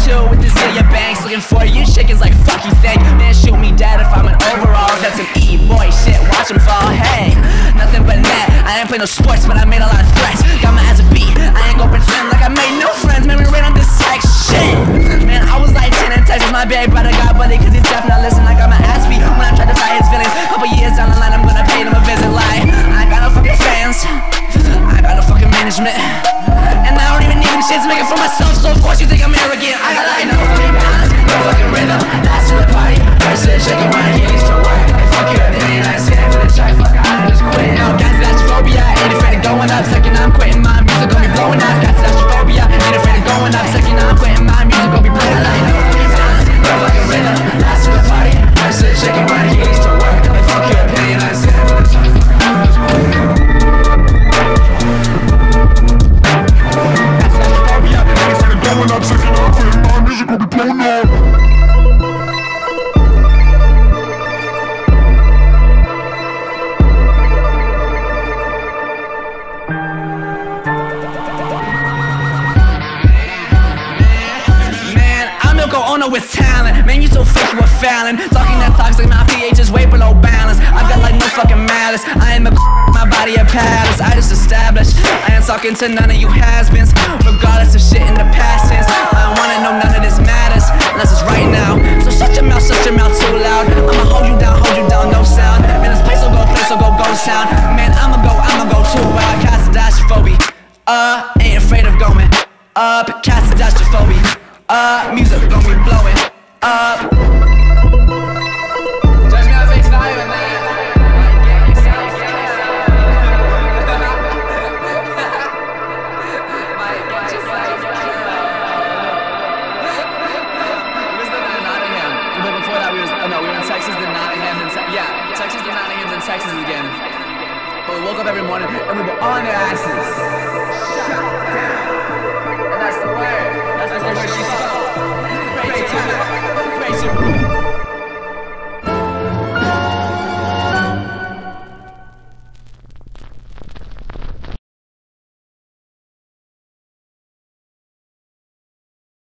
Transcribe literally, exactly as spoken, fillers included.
two with the zillion banks. Looking for you chickens like fuck you think. Man, shoot me dead if I'm in overalls. That's some E-boy shit, watch him fall. Hey, nothing but net. I ain't play no sports, but I made a lot of threats. Got my ass a beat, I ain't go pretend like I made no friends. Man, we ran on this text shit. Man, I was like ten in Texas, my baby brother got buddy, cause he's deaf, not listen. I got my ass beat when I tried to fight his feelings. Couple years down the line, I'm gonna pay them a visit. Like, I ain't got no fucking fans, I ain't got no fucking management, and I don't even need them shits to make it for myself. So of course you think I'm arrogant. I got like no fucking balance, no fucking rhythm. Last to the party, first to the shaking when I get used to work. Like fuck your opinion, I stand for the track. Fuck, I just quit. No, Casadastraphobia, ain't afraid of going up. Second I'm quitting, my music gon' be blowing up. Casadastraphobia, ain't afraid of going up. Second I'm quitting, my music gon' be blowing up. Like no fucking balance, no fucking rhythm. Last to the party, first to the shaking when I get used to work. Like fuck your opinion, I stand for the track. Fuck, I just quit. Going up, second I'm quitting, my music gon' be blowing up. With talent, man, you so fake, you a Fallon. Talking that toxic, my pH is way below balance. I've got like no fucking malice. I am a my body a palace. I just established I ain't talking to none of you has-beens, regardless of shit in the past tense. I don't wanna know none of this matters unless it's right now. So shut your mouth, shut your mouth too loud. I'ma hold you down, hold you down, no sound. Man, this place will go, place will go, go sound. Man, I'ma go, I'ma go too wild. Casadastraphobia, uh, ain't afraid of going up. Casadastraphobia. Uh, music gon' be blowing up. Judge me on face value in that. Might get yourself We was living in Nottingham, but before that we was, oh no, we were in Texas, then Nottingham, then Te yeah, Texas, then Nottingham, then Texas again. But we woke up every morning and we were on their asses. Shut down. And that's the word. That's the word she saw. Crazy. Crazy.